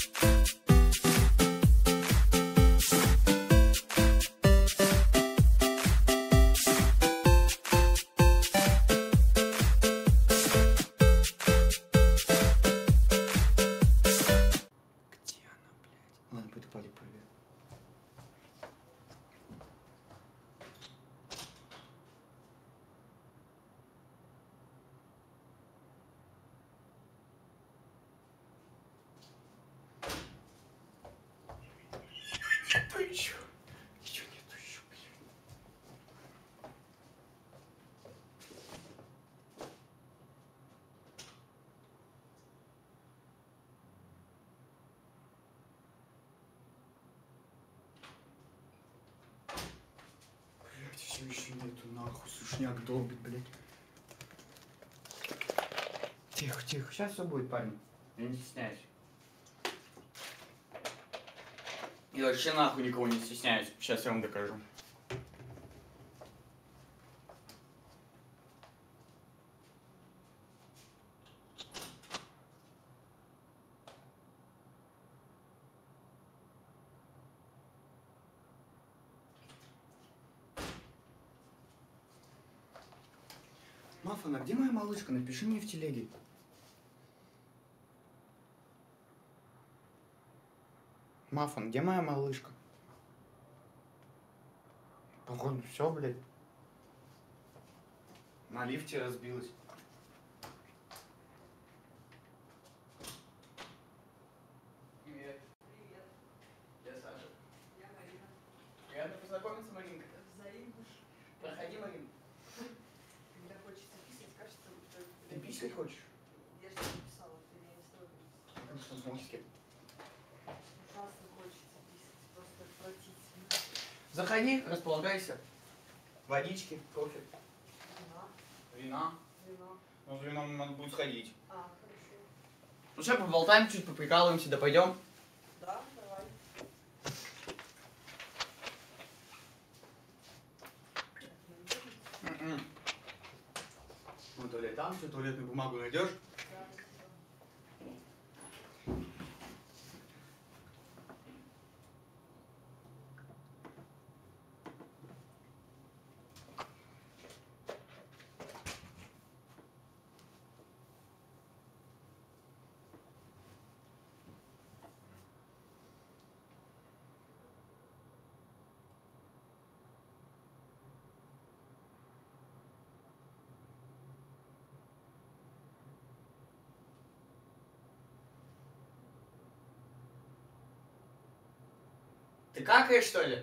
Ладно, пойду Валик проверю. Нету еще. Еще нету еще, блин. Блять, все еще нету, нахуй, сушняк долбит, блять. Тихо, тихо, сейчас все будет, парень. Я не стесняюсь. Я вообще нахуй никого не стесняюсь. Сейчас я вам докажу. Мафон, а где моя малышка? Напиши мне в телеге. Мафон, где моя малышка? Походу, все, блядь. На лифте разбилась. Привет. Привет. Я Саша. Я Марина. Приятно познакомиться, Маринка. Взаимно. Проходи, Марин. Когда хочется писать, кажется, что... Ты писать хочешь? Я же не писала, ты меня не стоит. Ну что, смотрите. Ужасно хочется писать, просто отвратительно. Заходи, располагайся. Водички, кофе, Вина. вина. Вино. Ну, за вином надо будет сходить. А, хорошо. Ну что, поболтаем, чуть поприкалываемся, да пойдем. Да, давай. Ну, туалет там, все, туалетную бумагу найдешь. Да, Ты какаешь, что ли?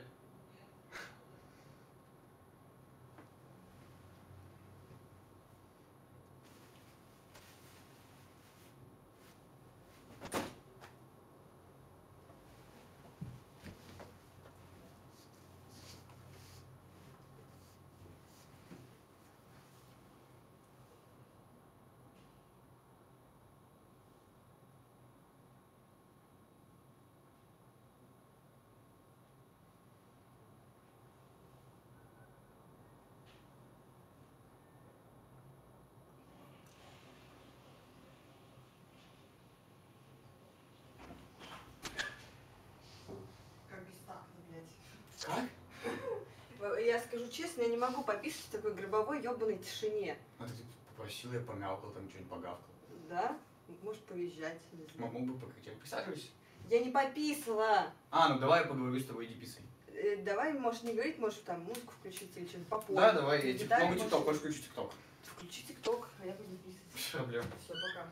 как бестактно, блядь. Как? Я скажу честно, я не могу пописать в такой гробовой ебаной тишине. А ты попросила, я помялкал, там что-нибудь погавкал. Да? Может повизжать, не знаю. Мог бы покричать. Присаживайся. Я не пописала. А, ну давай я поговорю с тобой, иди писай. Давай, можешь не говорить, можешь там музыку включить или что-нибудь попозже. Да, давай, я Гитаре могу можешь- тикток, хочешь включить тикток? Включи тикток, а я буду писать. Без проблем. Все, пока.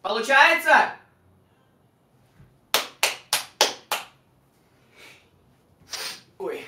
Получается? Ой.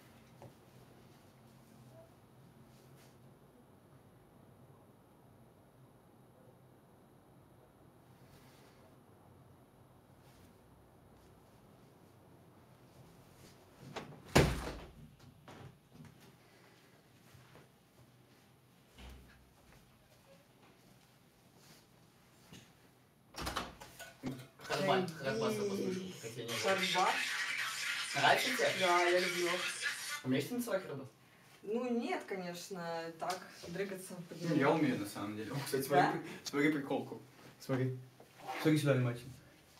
Харбан послушал, как я не Шарбат? Нравится тебе? Да, я люблю. Умеешь танцевать, Харбан? Ну нет, конечно, так, дрыгаться по Ну, я умею на самом деле. О, кстати, смотри, Да? смотри приколку. Смотри. Смотри сюда внимательно.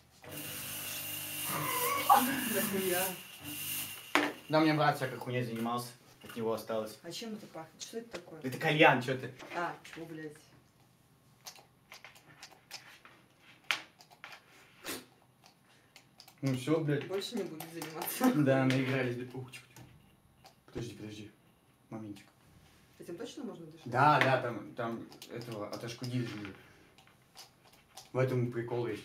Нахуя? Да, мне брат всякой хуйней занимался. От него осталось. А чем это пахнет? Что это такое? Это кальян, что ты? А, чего, блядь? Ну все, блядь. Больше не будет заниматься. Да, наигрались, блядь. Ух, тихо, тихо. Подожди. Моментик. Этим точно можно дышать? Да, там этого отошку держи. В этом прикол есть.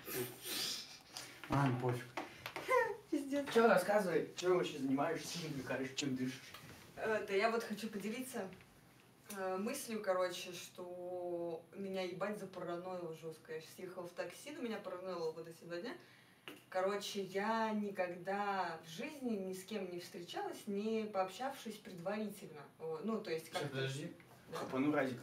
А, ну пофиг. Пиздец. Че, рассказывай, чем вообще занимаешься, чем увлекаешь, чем дышишь? Да я вот хочу поделиться мыслью, короче, что меня ебать запараноило жестко. Я сейчас ехала в такси, но меня параноило вот эти 2 дня. Короче, я никогда в жизни ни с кем не встречалась, не пообщавшись предварительно. Ну, то есть как... Сейчас, подожди. Да. Хапану разик.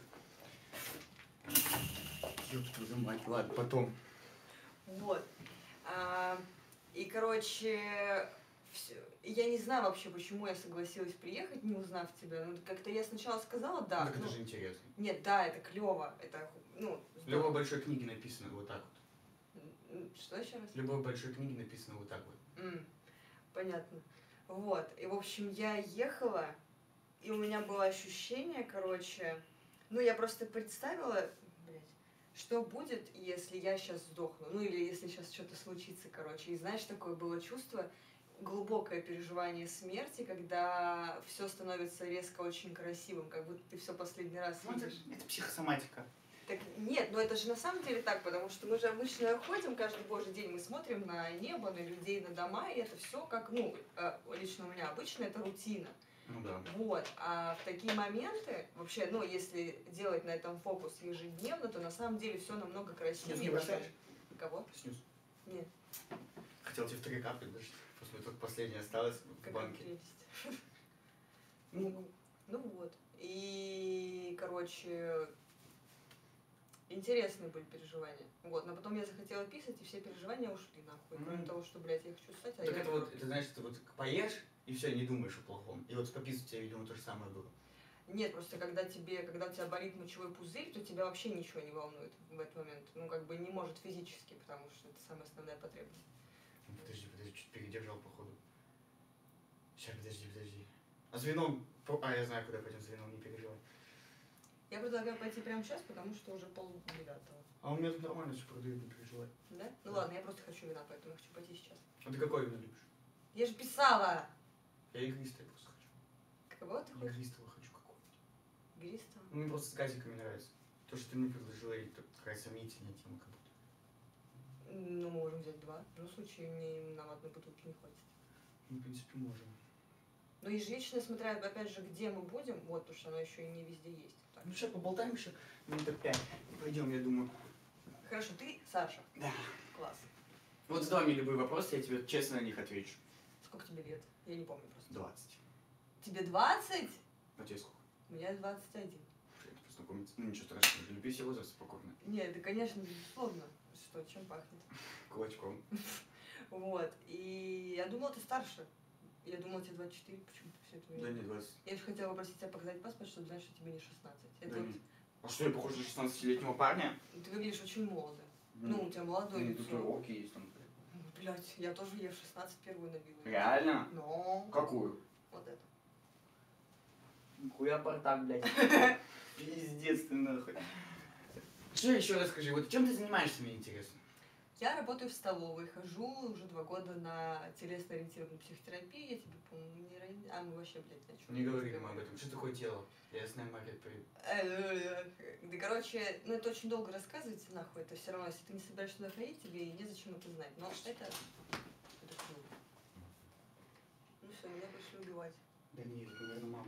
Ёб твою мать, ладно, потом. Вот. И, короче, я не знаю вообще, почему я согласилась приехать, не узнав тебя. Ну, как-то я сначала сказала, да. Так ну, это же интересно. Нет, да, это клево. Это, ну, В любой большой книге написано вот так вот. Что еще раз? В любой большой книге написано вот так вот. Понятно. Вот. И, в общем, я ехала, и у меня было ощущение, короче... Ну, я просто представила, блядь, что будет, если я сейчас сдохну. Ну, или если сейчас что-то случится, короче. И знаешь, такое было чувство, глубокое переживание смерти, когда все становится резко очень красивым, как будто ты все последний раз Ну, это, видишь. это психосоматика. Так нет, но это же на самом деле так, потому что мы же обычно ходим каждый божий день, мы смотрим на небо, на людей, на дома, и это все как, ну, лично у меня обычно это рутина. Ну да. Вот, а в такие моменты, вообще, ну, если делать на этом фокус ежедневно, то на самом деле все намного красивее. Снюс не бросаешь? Кого? Снюс. Нет. Хотел тебе в 3 капли даже. Просто только последняя осталась в Какая банке. прелесть. Ну вот. И, короче, интересные были переживания. Вот, но потом я захотела писать, и все переживания ушли нахуй. Кроме того, что, блядь, я хочу ссать, а Так я... это вот, это значит, ты вот поешь, и все, не думаешь о плохом. И вот с пописать у тебя, видимо, то же самое было. Нет, просто когда у тебя болит мочевой пузырь, то тебя вообще ничего не волнует в этот момент. Ну, как бы не может физически, потому что это самая основная потребность. Подожди, чуть передержал, походу. Сейчас, подожди. А с вином... А, я знаю, куда пойдем с вином, не переживай. Я предлагаю пойти прямо сейчас, потому что уже 8:30. А у меня тут нормально все продают, не переживай. Да? Ну ладно, я просто хочу вина, поэтому я хочу пойти сейчас. А ты какое вино любишь? Я же писала! Я игристое просто хочу. Кого ты хочешь? Игристого хочу какого-нибудь. Гристо? Ну, мне просто с газиками нравится. То, что ты мне предложила, это такая сомнительная тема как будто. Ну, мы можем взять 2. В любом случае, мне нам одной бутылки не хватит. Ну, в принципе, можем. Ну, ежевичное, смотря, опять же, где мы будем, вот, потому что оно еще и не везде есть. Так. Ну, сейчас поболтаем еще минут 5. И пойдем, я думаю. Хорошо, ты Саша. Да. Класс. Вот задавай мне любые вопросы, я тебе честно на них отвечу. Сколько тебе лет? Я не помню просто. 20. Тебе 20? А тебе сколько? Мне 21. Приятно познакомиться. Ну, ничего страшного, люби все возраст спокойно. Нет, это, конечно, безусловно. Что, чем пахнет? Кулачком. Вот. И я думала, ты старше. Я думала, тебе 24. Почему-то все это Да не 20. Я же хотела попросить тебя показать паспорт, чтобы знать, что тебе не 16. Это Да вот... нет. А что, я похож на 16-летнего парня? Ты выглядишь очень молодо. Ну, у тебя молодое лицо. Татуировки есть там. Блять, я тоже ей в 16 первую набила. Реально? Но... Какую? Вот это. Хуя портак, блядь. Пиздец ты нахуй. Что еще расскажи, вот чем ты занимаешься, мне интересно? Я работаю в столовой, хожу уже 2 года на телесно-ориентированную психотерапию. Я тебе, по-моему, не ранее... А, мы вообще, блядь, о чем? Не говори нам об этом. Что такое тело? Я знаю, Мария, Да, короче, ну это очень долго рассказывать, нахуй, это все равно, если ты не собираешься туда ходить, тебе незачем это знать. Но это круто. Ну все, меня пришли убивать. Да нет, наверное, мама.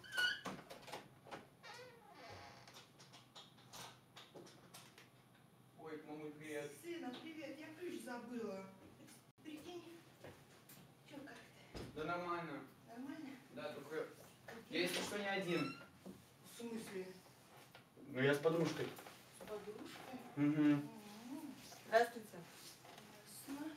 Ой, мама, привет. Сына, привет, я ключ забыла. Прикинь, чё как ты? Да нормально. Нормально? Да, только я, если что, не один. В смысле? Ну, я с подружкой. С подружкой? Угу. Здравствуйте. Ясно.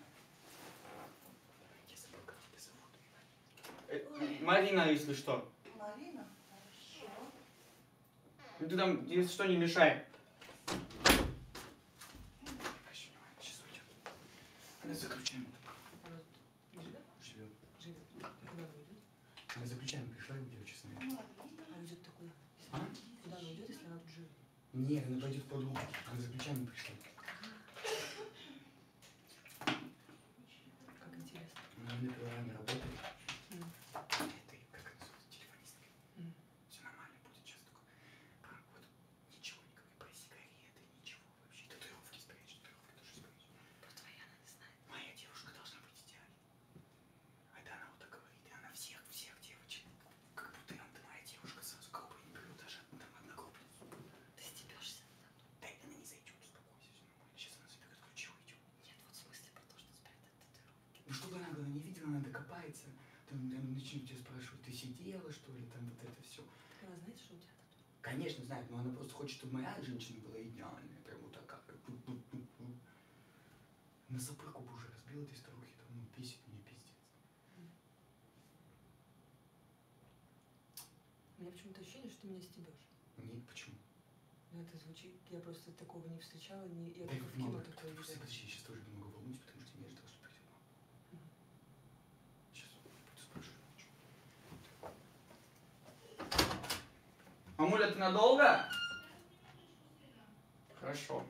Я забыл, как тебя зовут. Марина, если что. Марина? Хорошо. Ну ты там, если что, не мешай. Сейчас уйдет. Она за ключами Не живет? живет. Живет. Куда она уйдет? Она за ключами пришла и уйдет, честно говоря. Марина? А уйдет-то куда? А? Куда она уйдет, если она тут живет? Нет, она пойдет в подругу. Она за ключами пришла. Как интересно. Она на программе работает. М. Это, как она называется, телефонистка. М. Все нормально будет сейчас только. Вот, ничего не говори про сигареты, ничего вообще. Татуировки спрячь, татуировки тоже спрячь. Про твоя она не знает. Моя девушка должна быть идеальной. А это она вот так говорит, и она всех девочек, как будто ты моя девушка сразу группу не берет, даже там одногруппницу. Ты стебешься? Да она не зайдет, успокойся, все нормально. Сейчас она заберет ключи и уйдет. Нет, вот в смысле про то, что спрятать татуировки. Ну чтобы она была не видела, она докопается. Там начнет тебя спрашивать, ты сидела, что ли, там вот это все. Она знает, что у тебя татуировка? Конечно, знает, но она просто хочет, чтобы моя женщина была идеальная, прям вот такая. На сапырку бы уже разбила этой старухи, там, ну, бесит меня, пиздец. У меня почему-то ощущение, что ты меня стебешь. Нет, почему? Ну это звучит, я просто такого не встречала, я Да только в мама, кино такое просто видела. подожди, я сейчас тоже немного волнуюсь, потому что мне ждал, что придет мама. Сейчас буду спрашивать. Мамуля, ты надолго? Хорошо.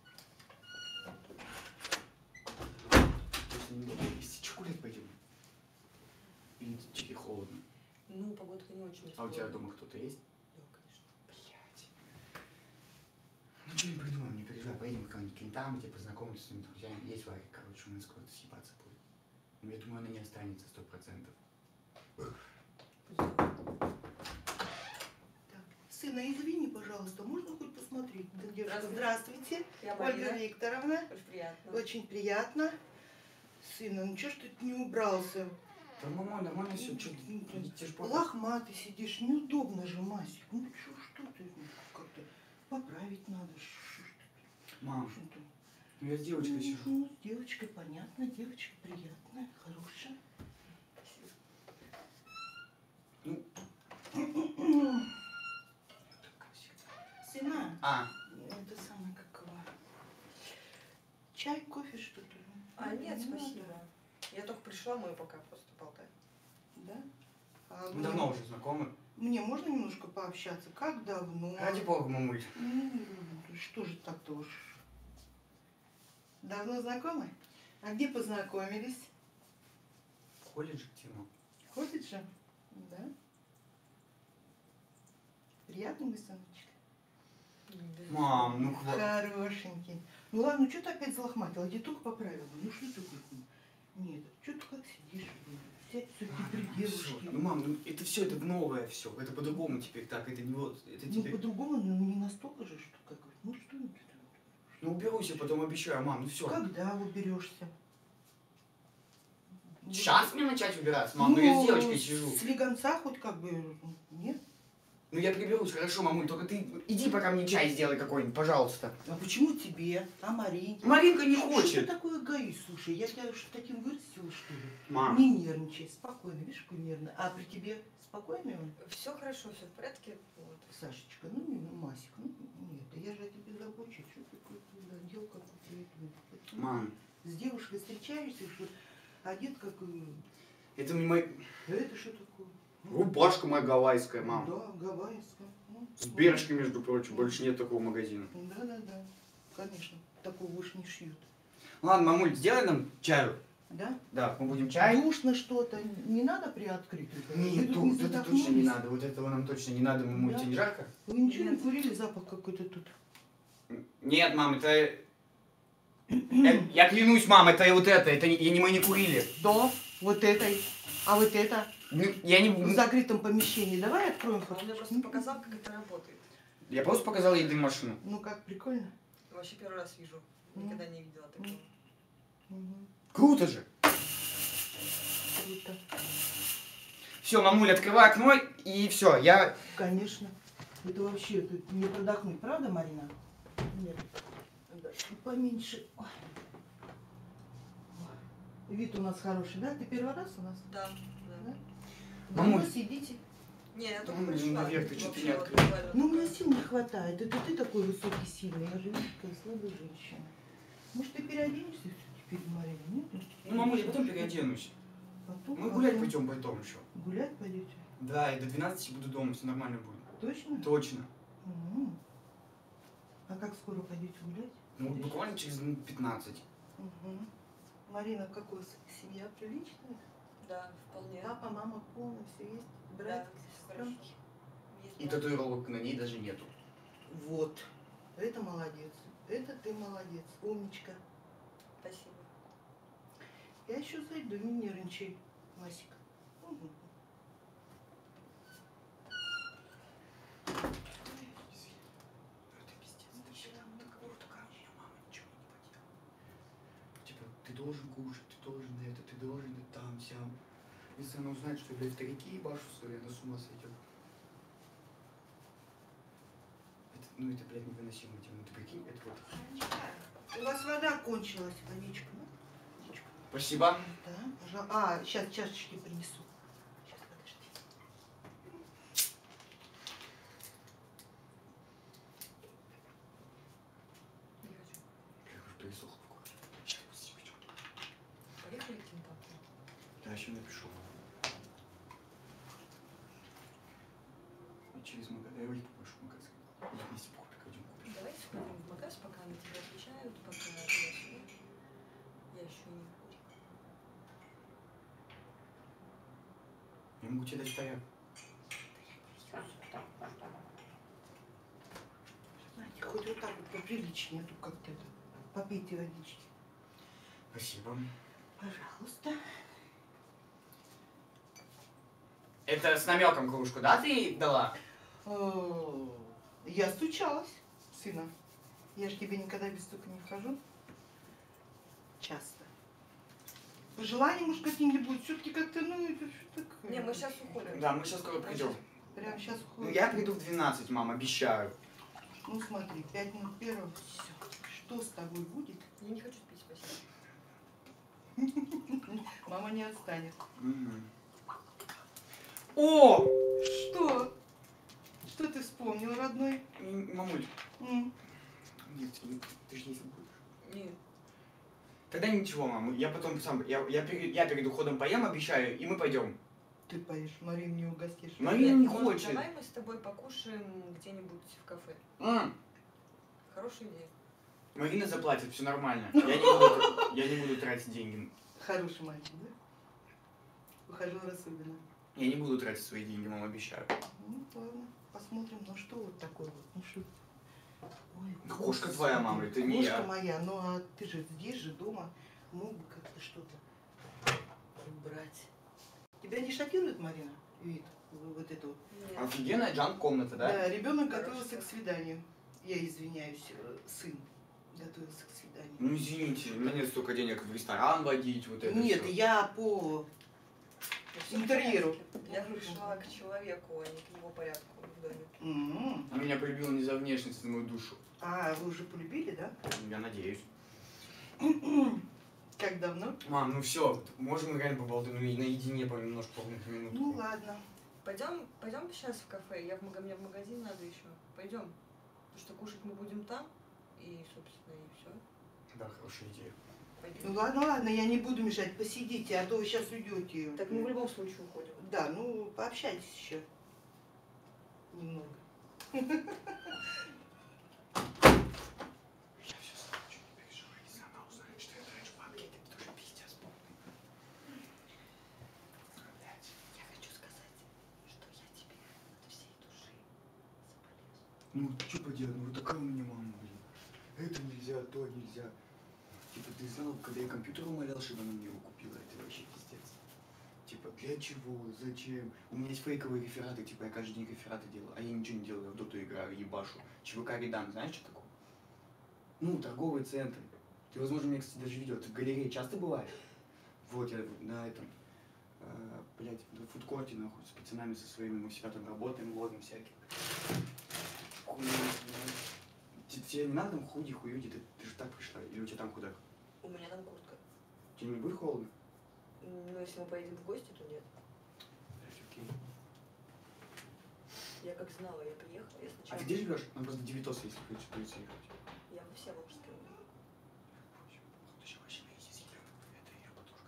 Если недолго, если чё, гулять пойдем? Или тебе холодно? Ну, погодка не очень. А у тебя расположена. дома кто-то есть? Да, конечно. Блять. Ну что не придумаем, не переживай, поедем к кому-нибудь кентам, где познакомимся с своими друзьями. Есть Варя, короче, у нас куда-то съебаться будет. Но я думаю, она не останется 100%. Так, сына, извини, пожалуйста, можно хоть посмотреть? Да, девушка, Здравствуйте. здравствуйте. Я Ольга Марина. Викторовна. Очень приятно. Очень приятно. Сына, ну чё ж ты не убрался? Да, мама, нормально все, что ты ж Лохматый сидишь, неудобно же, Масик. Ну что ты, как-то поправить надо. Что ж ты, Мам, что ты? ну я с девочкой сижу. Ну, с девочкой понятно, девочка приятная, хорошая. Ну. Сына, А, это самое какого? Чай, кофе, что-то? А, нет, Не спасибо. надо. Я только пришла, мы пока просто болтаем. Да? А мы давно уже знакомы. Мне можно немножко пообщаться? Как давно? Ради бога, мамуль. Что же так-то уж? Давно знакомы? А где познакомились? В колледже Тима. В колледже? Да? Приятный мой сыночек. Мам, ну хватит. Хорошенький. Ну ладно, что ты опять залохматила? Деток поправила. Ну что такое? Нет, что ты как сидишь? Сядь все-таки при девушке. Ну, мам, ну это все, это новое все. Это по-другому теперь так, это не вот, это Ну теперь. по-другому, ну не настолько же, что как. Ну что ну, Ну уберусь я потом, обещаю, мам, ну все. когда уберешься? Сейчас мне начать убираться, мам, ну я с девочкой сижу. Слегонца хоть как бы, нет? Ну я приберусь, хорошо, мамуль, только ты иди пока мне чай сделай какой-нибудь, пожалуйста. А почему тебе? А Маринке? Маринка не Что ты хочет. такой эгоист? Слушай, я тебя уж таким вырастила, что ли? Мам. Не нервничай, спокойно, видишь, какой нервный. А при тебе спокойный он? Все хорошо, все в порядке. Вот. Сашечка, ну не, ну Масик, ну нет, да я же о тебе забочусь, что такое дел, как у тебя это. Мам, С девушкой встречаешься, что одет как... это не мой... Это что такое? Рубашка моя гавайская, мам. Да, гавайская. Ну, С бережкой, между прочим, больше нет такого магазина. Да, конечно. Такого уж не шьют. Ладно, мамуль, сделай нам чаю. Да? Да, мы будем чай. Душно что-то. Не надо приоткрыть? это? Вы Нет, тут вот это точно не задохнулись? надо. Вот этого нам точно не надо, мамуль. Да. Тебе не жарко? Вы ничего не Нет. курили? Запах какой-то тут. Нет, мам, это... Я клянусь, мам, это вот это мы не курили. Да, вот этой. А вот это? Ну, я не... В закрытом помещении. Давай откроем Он хоть. мне просто показал, как это работает. Я просто показал ей дым-машину. Ну как, прикольно? Вообще первый раз вижу. Никогда не видела такого. Мгм. Круто же. Круто. Все, мамуль, открывай окно и все. Я... Конечно. Это вообще тут не продохнуть, правда, Марина? Нет. Да, чуть поменьше. Ой. Ой. Вид у нас хороший, да? Ты первый раз у нас? Да, да. Да? Мамуль. Давно сидите. Не, я только Ну, пришла. наверх ты что-то Вообще не вот открыла. буквально Ну, у меня только- сил не хватает. Это ты такой высокий, сильный. Я же видишь, какая слабая женщина. Может, ты переоденешься все-таки перед Мариной? Нет? Ну, мамуль, я потом переоденусь. Потом? Мы гулять Потом? пойдем потом еще. Гулять пойдете? Да, и до 12 буду дома, все нормально будет. Точно? Точно. Мгм. А как скоро пойдете гулять? Ну, буквально через минут 15. Мгм. Марина, как у вас семья приличная? Да, вполне. Папа, мама полная, все есть? Да, Брат, всё хорошо. сестренки? Есть И брат. татуировок на ней даже нету. Вот. Это молодец. Это ты молодец. Умничка. Спасибо. Я еще зайду, не нервничай, Масик. Мгм. Это пиздец, ты всегда вот такая, не, мама ничего не поделала. Типа, ты должен кушать, ты должен это, ты должен это там, сям. Если она узнает, что я, блядь, старики ебашу свои, она с ума сойдет. Это, ну это, блядь, невыносимо, тема. Ты прикинь, это вот. У вас вода кончилась, водичка, ну? Водичку. Спасибо. Да, пожалуйста. А, сейчас чашечки принесу. Сейчас, подожди. Не хочу. Бля, уж пересохло в горле. Сейчас я быстрее пойдем. Поехали к Кентавру? Да, еще напишу. И через магазин. Я его попрошу в магазин. Или вместе покупим, пойдем купим. Давайте сходим в магаз, пока на тебя отвечают, пока туда-сюда. Я еще не курю. Я могу тебе дать стояк. Знаете, хоть вот так вот поприличнее, а то как-то это. Попейте водички. Спасибо. Пожалуйста. Это с намеком кружку, да, ты дала? Я стучалась, сына. Я же тебе никогда без стука не вхожу. Часто. Пожелания, может, какие-нибудь? Все-таки как-то, ну, это что такое? Не, мы сейчас уходим. Да, мы сейчас скоро придем. Прямо сейчас Ну, уходим. я приду в 12, мам, обещаю. Ну, смотри, 5 минут первого, все. Что с тобой будет? Я не хочу пить, спасибо. Мама не отстанет. Мгм. О! Что? Что ты вспомнил, родной? Мамуль, М. нет, ты же не забудешь. Нет. Тогда ничего, мам, я потом сам, я перед уходом поем, обещаю, и мы пойдем. Ты поешь, Марин, не угостишь. Марина Нет, не может, хочет. Давай мы с тобой покушаем где-нибудь в кафе. Хорошая идея. Марина заплатит, все нормально. Я не буду тратить деньги. Хороший мальчик, да? Ухожу рассуденно. Я не буду тратить свои деньги, мам, обещаю. Ну, ладно, посмотрим, ну что вот такое вот, ну что. Ой, Кошка господи, твоя, мама, это не кошка я. моя, ну а ты же здесь же дома, мог бы как-то что-то убрать. Тебя не шокирует, Марина, вид вот это вот? Нет. Офигенная джанк-комната, да? Да, ребенок Хорошо. готовился к свиданию. Я извиняюсь, сын готовился к свиданию. Ну извините, у меня нет столько денег в ресторан водить, вот это Нет, всё. я по Всё в интерьеру. порядке. Я пришла к человеку, а не к его порядку в доме. М. Она меня полюбила не за внешность, а за мою душу. А, вы уже полюбили, да? Я надеюсь. Как давно? Мам, ну все, можем реально поболтать, ну и наедине по немножко полных минут. Ну ладно. Пойдем сейчас в кафе. Мне в магазин надо еще. Пойдем. Потому что кушать мы будем там. И, собственно, и все. Да, хорошая идея. Ну ладно, я не буду мешать, посидите, а то вы сейчас уйдете. Так мы в любом случае уходим. Да, ну пообщайтесь еще. Немного. Я все слышу, не переживай, если она узнает, что я Ну, что поделать, ну вот такая у меня мама, блин. Это нельзя, то нельзя. Типа, ты знал, когда я компьютер умолял, чтобы она мне его купила, это вообще пиздец. Типа, для чего, зачем? У меня есть фейковые рефераты, типа, я каждый день рефераты делаю, а я ничего не делаю, я в доту играю, ебашу. ЧВК Редан, знаешь, что такое? Ну, торговые центры. Ты, возможно, мне, кстати, даже видел, ты в галерее часто бываешь? Вот, я на этом, блядь, на фудкорте, нахуй, с пацанами со своими, мы всегда там работаем, ловим всяких. Хуйня, тебе не надо там худи, хуюди, ты же так пришла, или у тебя там худак? У меня там куртка. Тебе не будет холодно? Ну, если мы поедем в гости, то нет. Окей. Я как знала, я приехала, я А сначала... ты где живешь? Ну, просто Девитос, если хочешь придется ехать. Я во Всеволожске. Ты еще вообще на изи сидел. Это ее подружка.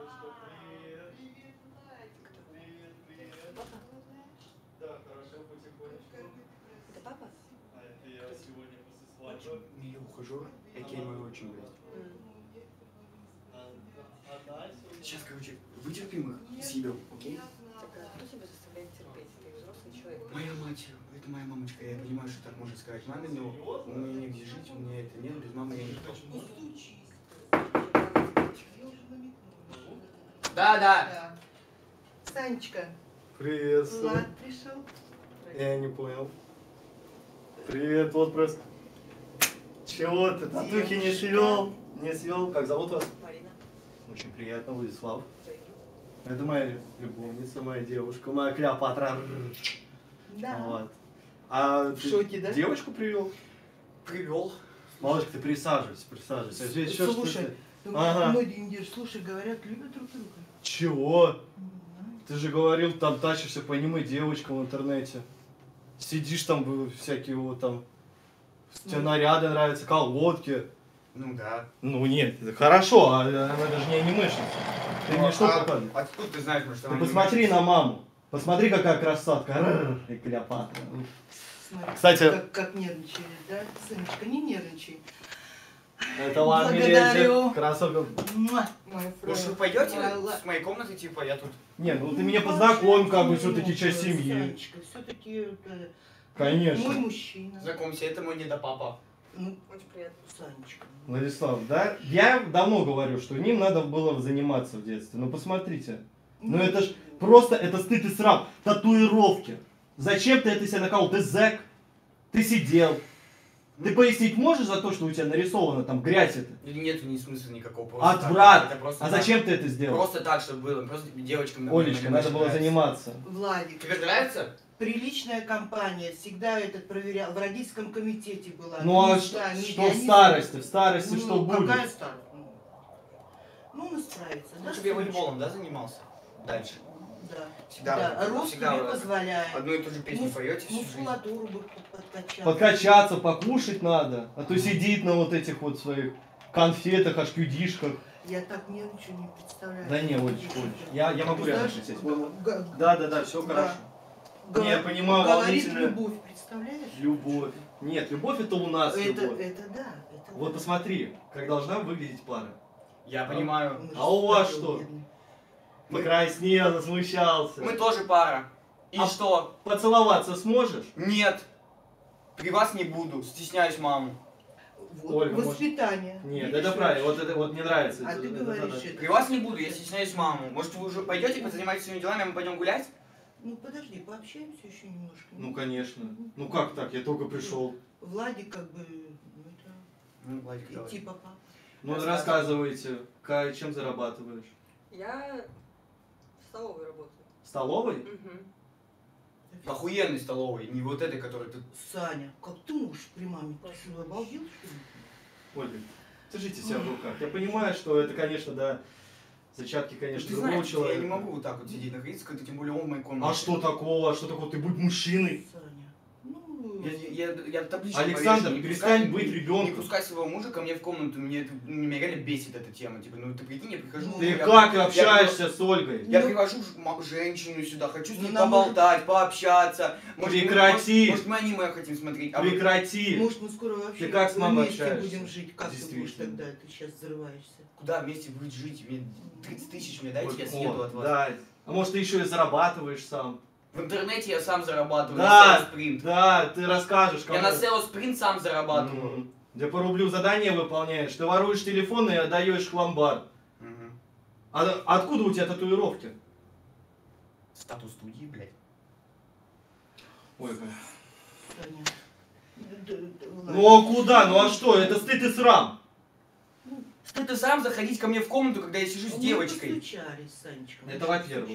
Папа? Да, хорошо, потихонечку. Это папа? А это я сегодня после свадьбы. Ее ухажер, окей, мой очень, блядь. А дальше? Сейчас, короче, вытерпим их, съедем, окей? Так, а кто тебя заставляет терпеть? Ты взрослый человек. Моя мать, это моя мамочка, я понимаю, что так можно сказать маме, но у меня негде жить, у меня это нет, без мамы я никто. Да, да. Да. Санечка, Привет, Влад пришел. Я не понял. Привет, отпрыск. Чего ты, татухи не свел? Не свел? Как зовут вас? Марина. Очень приятно, Владислав. Взаимно. Это моя любовница, моя девушка, моя Клеопатра. Да. Вот. А В ты шоке, да? девочку привел? Привел. Малышка, ты присаживайся, присаживайся. Здесь ещё Слушай, что-то- ну, Ага. многие индейцы, слушай, говорят, любят друг друга. Чего? Не знаю. Ты же говорил, там тащишься по аниме девочкам в интернете. Сидишь там, всякие вот там, тебе Ну. наряды нравятся, колодки. Ну да. Ну нет, это хорошо, а она даже не анимешница. Ты мне что показываешь? Откуда ты знаешь, что Ты она посмотри анимешница? на маму. Посмотри, какая красотка. И Клеопатра. Смотри, Кстати- как нервничали, да? Сыночка, не нервничай. Это ладно, Благодарю. лезет. Красотка. Муа, моя Может, фрея. вы пойдете Моя ла- с моей комнаты, типа, я тут... Не, ну ты меня познакомь, как бы, все-таки часть Санечка, семьи. Санечка, все-таки это Конечно. мой мужчина. Знакомься, это мой недопапа. Ну, Очень приятно. Санечка. Владислав, да? Я давно говорю, что ним надо было заниматься в детстве. Но посмотрите. Ну это ж просто, это стыд и срам. Татуировки. Зачем ты это себе наколол? Ты зэк. Ты сидел. Ты пояснить можешь за то, что у тебя нарисовано там грязь это? Или нету ни смысла никакого. Просто Отврат! так, это просто А так. зачем ты это сделал? Просто так, чтобы было. Просто девочкам... Олечка, надо было нравится. заниматься. Владик, Тебе нравится? приличная компания, всегда этот проверял, в родительском комитете была. Ну а Не что, знаю, что в медианизм. старости? В старости Ну, что какая будет? старость? Ну, он справится, да? Ну, чтобы я Санечка? волейболом, да, занимался? Дальше. Да. Всегда Да, вот, рост всегда тебе вот позволяет. одну и ту же песню поете всю жизнь. Мускулатуру бы подкачать. Подкачаться, покушать надо. А то сидит на вот этих вот своих конфетах, ашкюдишках. Я так нервничаю, не представляю. Да не, Олечка, Олечка. Я могу Ты рядом знаешь, сесть. га- Да, все Да. хорошо. га- Не, я понимаю, говорит волнительно. любовь, представляешь? Любовь. Нет, любовь это у нас Это любовь. да. Это Вот да. посмотри, как должна выглядеть пара. Я понимаю. Он же А у вас старый, что? бедный. Покраснел, засмущался. Мы тоже пара. И А- что? Поцеловаться сможешь? Нет. При вас не буду. Стесняюсь маму. Вот, Ольга, может- воспитание. Нет, Видишь, это правильно. Олеша? Вот это вот мне нравится. А Это- ты это говоришь надо. это. При вас не буду, я стесняюсь маму. Может, вы уже пойдете, позанимаетесь своими делами, а мы пойдем гулять? Ну подожди, пообщаемся еще немножко. Ну конечно. Ну как так? Я только пришел. Владик как бы, ну это, Ну, Владик, давай. идти папа. Ну Рассказывай. рассказывайте, чем зарабатываешь? Я в столовой работаю. В столовой? Угу. Охуенной столовой, не вот этой, которой ты... Саня, как ты можешь при маме? Ты что, обалдел, что ли? Ольга, держите себя в руках. Я понимаю, что это, конечно, да, зачатки, конечно, Ты другого знаешь, человека. я не могу вот так вот сидеть находиться, когда тем более он в моей комнате. А что такого? А что такого? Ты будь мужчиной. Табличка. Ну, Я табличку Александр, повешу, не перестань пускай- быть Не ребенком. пускай своего мужа ко мне в комнату, меня реально бесит эта тема. Типа, ну ты прикинь, я прихожу... Ты я- как я- общаешься с Ольгой? Я Ну- привожу женщину сюда, хочу с Ну, ней нам поболтать, пообщаться. Прекрати. Может, мы аниме хотим смотреть. А вы- Прекрати. может, мы скоро вообще Ты как с мамой вместе общаешься? будем жить. Как ты будешь Действительно. тогда? Ты сейчас взрываешься. Куда вместе будет жить? Мне 30 тысяч мне дайте, я Вот, съеду от вас. да. А может, ты еще и зарабатываешь сам? В интернете я сам зарабатываю Да. на SEO Sprint. Да, ты расскажешь, Я на SEO Sprint сам зарабатываю. Мгм. Где по рублю задание выполняешь, ты воруешь телефон и отдаешь в ломбард. Мгм. А откуда у тебя татуировки? Статус студии, блядь. Ой, Саня. ну а куда? Ну а что? Это стыд и срам. Что ты сам заходить ко мне в комнату, когда я сижу с девочкой? Постучались, Санечка. Это во-первых.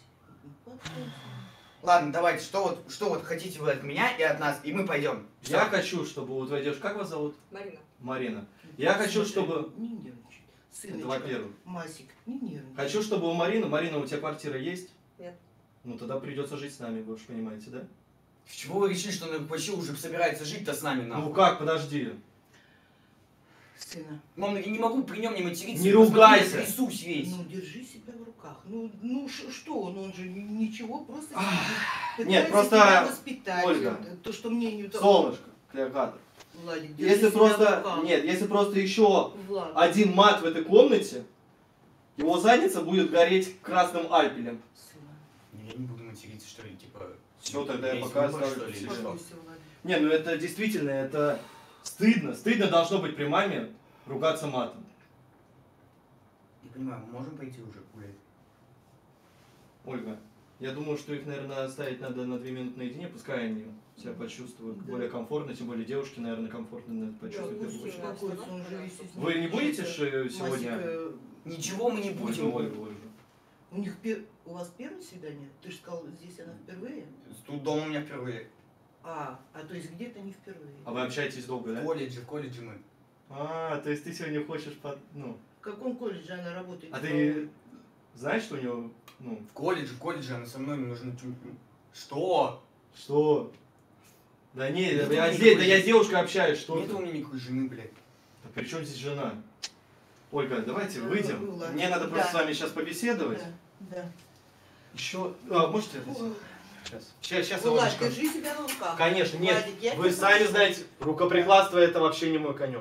Ладно, давайте, что вот хотите вы от меня и от нас, и мы пойдем. Я хочу, чтобы у твоей девушки... Как вас зовут? Марина. Марина. Я хочу, чтобы... Не нервничать. Сыночка, Это во-первых. Масик, не нервничай. Хочу, чтобы у Марины... Марина, у тебя квартира есть? Нет. Ну тогда придется жить с нами, вы уж понимаете, да? С чего вы решили, что он вообще уже собирается жить-то с нами, Ну нахуй? как, подожди. Сына, Мам, я не могу при нем не материться. Не Посмотри, ругайся. Я трясусь весь. ну держи себя в руках. Ну что он же ничего, просто сидит. Нет, Пытается просто, тебя воспитать. Ольга, То, что мнению... Солнышко, Клеопатра. Владик, держи Если себя в просто... руках. Нет, если просто еще Влад. один мат в этой комнате, его задница будет гореть красным альпелем. Сына. Я не буду материться, что ли, типа... Всё, тогда я есть пока выбор, оставлю что ли, или себе. что? Успокойся, Владик. Не, ну это действительно, это стыдно. Стыдно должно быть при маме ругаться матом. Не понимаю, мы можем пойти уже гулять? Ольга, я думаю, что их, наверное, оставить надо на 2 минуты наедине, пускай они себя почувствуют Да. более комфортно, тем более девушки, наверное, комфортно почувствуют. Да, в первую очередь. Успокойся, он же весь из Вы не них будете учится. же сегодня... Масик, Ничего мы не Ольга, будем. Ольга. у них у вас первое свидание? Ты же сказал, здесь она впервые? Тут дома у меня впервые. То есть где-то не впервые. А вы общаетесь долго, да? В колледже мы. А, то есть ты сегодня хочешь ну... В каком колледже она работает? А ты знаешь, что у него, ну... В колледже она со мной, мне нужно... Что? Что? Да не, Нету я, никакой да я с жены. девушкой общаюсь, что Нет ты? у меня никакой жены, блядь. Да при чем здесь жена? Ольга, давайте Ну, выйдем. ладно. Мне надо просто Да. с вами сейчас побеседовать. Да. Еще... А, можете это Ой. сделать? Сейчас. Сейчас, Влад, Олечка. держи себя в руках. Конечно, нет. Владик, я Вы тебя сами прошу. знаете, рукоприкладство это вообще не мой конек.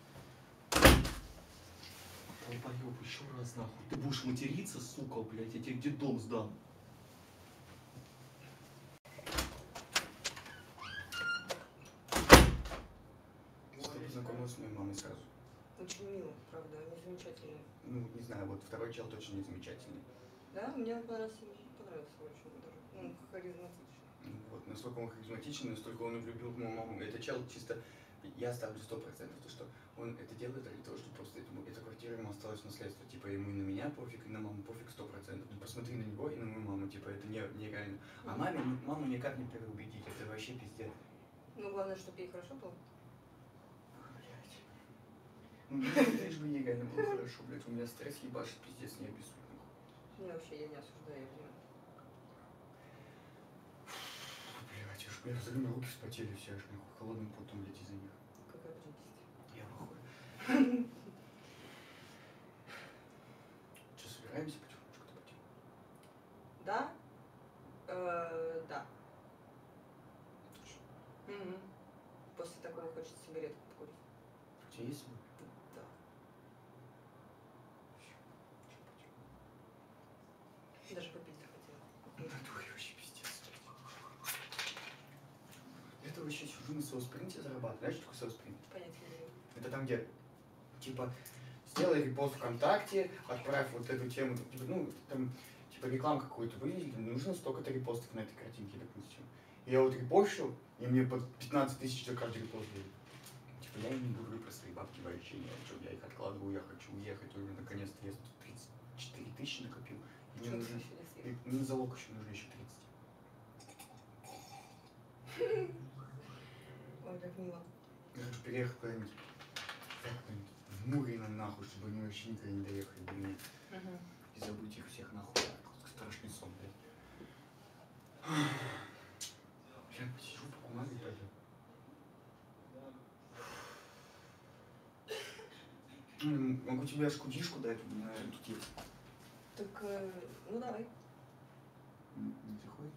Долбоёб, еще раз нахуй. Ты будешь материться, сука, блядь, я тебе где дом сдам. Познакомилась с моей мамой сразу. Очень мило, правда, они замечательные. Ну, не знаю, вот второй чел точно не замечательный. Да, мне понравился очень даже. Ну, харизматичный. Ну, вот, насколько он харизматичный, настолько он и влюбил в мою маму. Это чел чисто... Я ставлю 100%, то, что он это делает для того, чтобы просто эта квартира ему осталась в наследство. Типа, ему и на меня пофиг, и на маму пофиг 100%. Ну, посмотри на него и на мою маму, типа, это нереально. А маму никак не переубедить, это вообще пиздец. Ну, главное, чтобы ей хорошо было. Блять. Ну, лишь бы ей реально было хорошо, блядь. У меня стресс ебашит, пиздец, не обессудь. Не, вообще, я не осуждаю ее. Блять, аж меня взаимно руки вспотели все, аж нахуй холодным потом, блядь, из-за них. Какая прелесть. Я похуй. Что, собираемся потихонечку-то пойти? Да? Да. Мгм. После такого хочется сигаретку покурить. У тебя есть с собой? Да. Даже попить захотела. Натуре вообще пиздец. Это вообще сижу на соцпринте зарабатываю. Знаешь, что такое соцпринт? Понятия не имею. Это там, где, типа, сделай репост ВКонтакте, отправь вот эту тему, типа, ну, там, типа, рекламу какую-то вывели, нужно столько-то репостов на этой картинке, допустим. И я вот репощу, и мне по 15 тысяч за каждый репост дают. Типа, я не говорю про свои бабки вообще, я их откладываю, я хочу уехать, уже наконец-то я 34 тысячи накопил. И мне Что ты нужно, еще не съел? и на залог еще нужно еще 30. Ой, как мило. Я хочу переехать куда-нибудь в Мурино нахуй, чтобы они вообще никогда не доехали до меня. Мгм. И забыть их всех нахуй. Страшный сон, блядь. Сейчас посижу, по бумаге пойду. Могу тебе шкудишку дать, у меня тут есть. Так, ну давай. Не заходит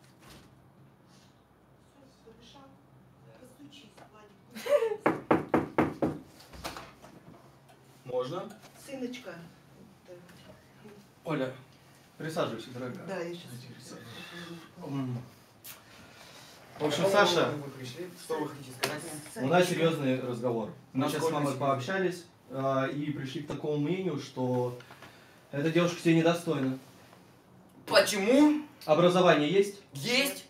никто? Можно? Сыночка. Оля, Присаживайся, дорогая. Да, я сейчас. В общем, К какому Саша, выводу вы пришли? Что вы хотите сказать мне? у нас серьезный разговор. Мы сейчас с Насколько мамой серьезный? пообщались и пришли к такому мнению, что эта девушка тебе недостойна. Почему? Образование есть? Есть.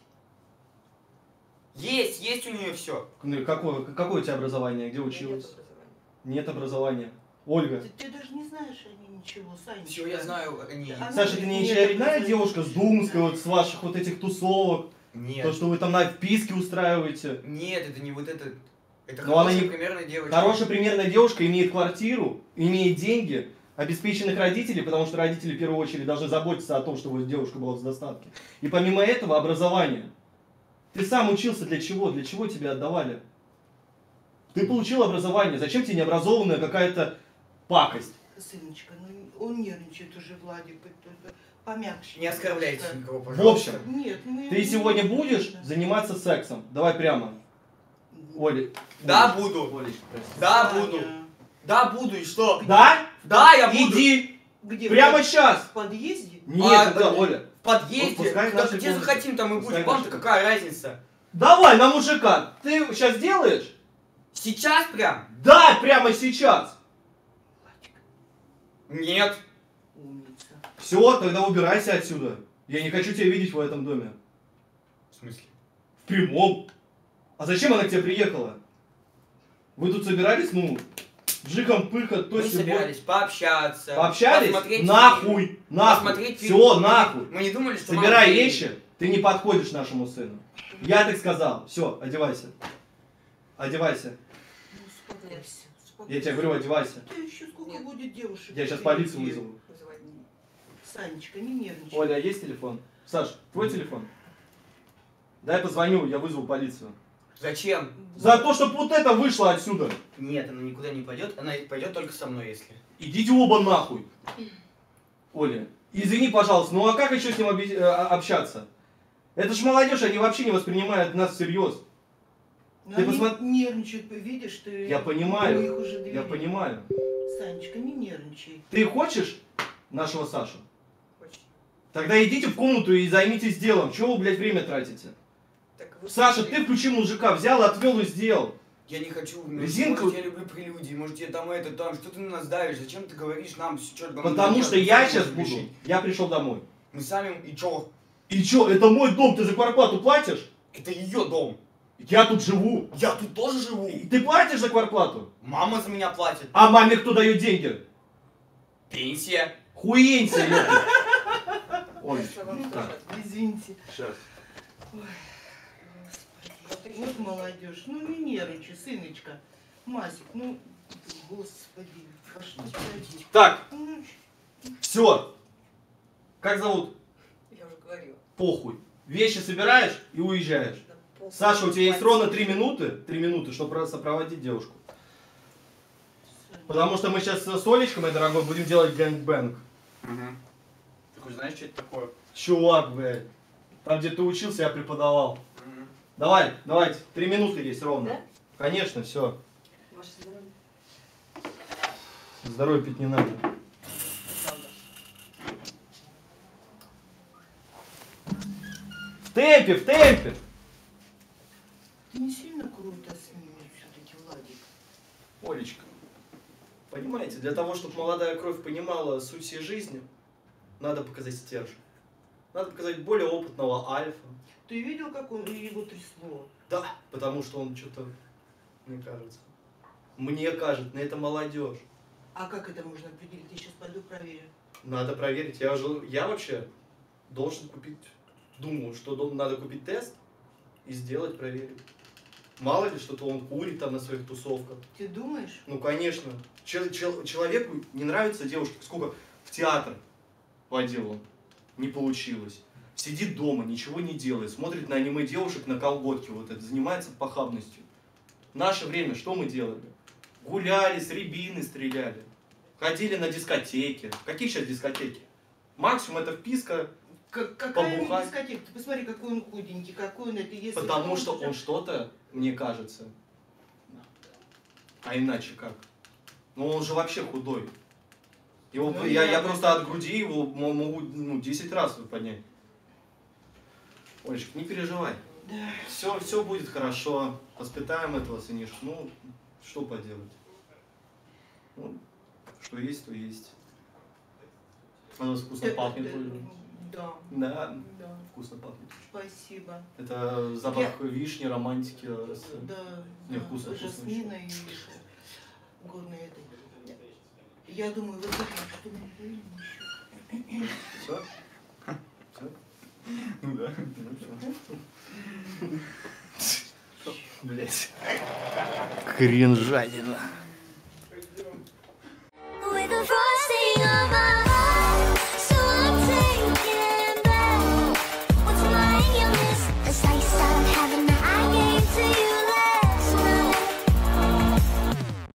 Есть у нее все. Ну, какое у тебя образование? Где У меня нет училась? образования. Нет образования. Ольга. Ты даже не знаешь о ней ничего, Санечка. Все, я знаю о ней. Она Саша, ты не нет очередная образования. девушка с Думской, вот с ваших вот этих тусовок? То, Нет. что вы там на вписки устраиваете? Нет, это не вот это. Это Но она хорошая не- примерная девочка. Хорошая примерная девушка имеет квартиру, имеет деньги, обеспеченных родителей, потому что родители в первую очередь должны заботиться о том, чтобы девушка была в достатке. И помимо этого образование. Ты сам учился для чего? Для чего тебе отдавали? Ты получил образование. Зачем тебе необразованная какая-то пакость? Сыночка, ну он нервничает уже, Владик. Помягче. Не оскорбляйте пожалуйста. никого, В пожалуйста. общем, Нет, ну, ты сегодня будешь заниматься сексом? Давай прямо. Оля. Да, Олечка, буду. Олечка, прости. Да, Саня, буду. Да, буду, и что? Да? Да, я буду. Иди! Где? Прямо В сейчас! подъезде? Нет, да, Оля. В подъезде. Вот пускай Да наши где комнаты. захотим, там и Пускай будем. Вам-то наши. какая разница? Давай на мужика. Ты сейчас делаешь? Сейчас прям? Да, прямо сейчас. Нет. Умница. Все, тогда убирайся отсюда. Я не хочу тебя видеть в этом доме. В смысле? В прямом. А зачем она к тебе приехала? Вы тут собирались, ну, жихом-пыхом, то Мы есть собирались пообщаться. Пообщались? посмотреть фильм, Нахуй! Нахуй! Посмотреть фильм. Все, нахуй! Мы не думали, что Собирай мама вещи, ты не подходишь нашему сыну. Я так сказал. Все, одевайся. Одевайся. Ну, успокойся, успокойся. Я тебе говорю, одевайся. Ты еще сколько Нет. будет девушек? Я сейчас в полицию Киеве? вызову. Вызывать. Санечка, не нервничай. Оля, а есть телефон? Саш, твой телефон? Дай позвоню, я вызову полицию. Зачем? За то, чтобы вот это вышло отсюда. Нет, она никуда не пойдет. Она пойдет только со мной, если. Идите оба нахуй. Оля, извини, пожалуйста, ну а как еще с ним общаться? Это ж молодежь, они вообще не воспринимают нас всерьез. Но Ты они посмотри- нервничают, видишь, ты... Я понимаю, Вы их уже довели. Я понимаю. Санечка, не нервничай. Ты хочешь нашего Сашу? Очень. Тогда идите в комнату и займитесь делом. Чего вы, блядь, время тратите? Так вы Саша, слышали? ты включи мужика, взял, отвел и сделал. Я не хочу. Резинку- Может, я люблю прелюдии, может, я там это, там, что ты на нас давишь, зачем ты говоришь нам, что Потому что я сейчас буду. Я пришел домой. Мы сами, и чё? И чё, это мой дом, ты за квартплату платишь? Это ее дом. Я тут живу. Я тут тоже живу. Ты платишь за квартплату? Мама за меня платит. А маме кто дает деньги? Пенсия. Хуенься, ёпта. Ой, Кажется, вам так, тоже. Извините. сейчас. Господи. Вот молодежь. Ну не нервничай, сыночка. Масик, ну, господи, пошли садись. Так, Ну, все. Как зовут? Я уже говорила. Похуй. Вещи собираешь и уезжаешь. Да похуй. Саша, у тебя есть Хватит. ровно 3 минуты. 3 минуты, чтобы сопроводить девушку. Потому что мы сейчас с Олечкой, мой дорогой, будем делать гэнгбэнг. Ты хоть знаешь, что это такое? Чувак, блядь. Там, где ты учился, я преподавал. Давайте. 3 минуты есть ровно. Да? Конечно, все. Ваше здоровье. Здоровье пить не надо. Правда. В темпе, в темпе. Ты не сильно круто с ними все-таки, Владик. Олечка, понимаете, для того, чтобы молодая кровь понимала суть всей жизни, надо показать стержень. Надо показать более опытного альфа. Ты видел, как он его трясло? Да, потому что он что-то, мне кажется. Мне кажется, это молодежь. А как это можно определить? Я сейчас пойду проверю. Надо проверить. Я вообще должен купить, думаю, что надо купить тест и сделать, проверить. Мало ли, что-то он курит там на своих тусовках. Ты думаешь? Ну, конечно. Человеку не нравится девушка. Сколько в театр водил он. Не получилось. Сидит дома, ничего не делает. Смотрит на аниме девушек на колготке. Вот это. Занимается похабностью. В наше время что мы делали? Гуляли, с рябины стреляли. Ходили на дискотеки. Какие сейчас дискотеки? Максимум это вписка, Какая Побухать. дискотека? Ты посмотри, какой он худенький, какой он это. Если потому что он что-то, мне кажется. А иначе как? Ну он же вообще худой. Его, Ну, я я просто от груди его могу 10 раз поднять. Олечка, не переживай. Да. Все будет хорошо. Воспитаем этого сынишку. Ну, что поделать? Ну, что есть, то есть. Оно вкусно пахнет. Да. Да, Да. вкусно пахнет. Спасибо. Это запах вишни, романтики. Да. Не, вкусно, Жасмина и горной этой. Я думаю, вы знаете, что мы будем еще. Все? Все? Ну да. Блять. Кринжадина.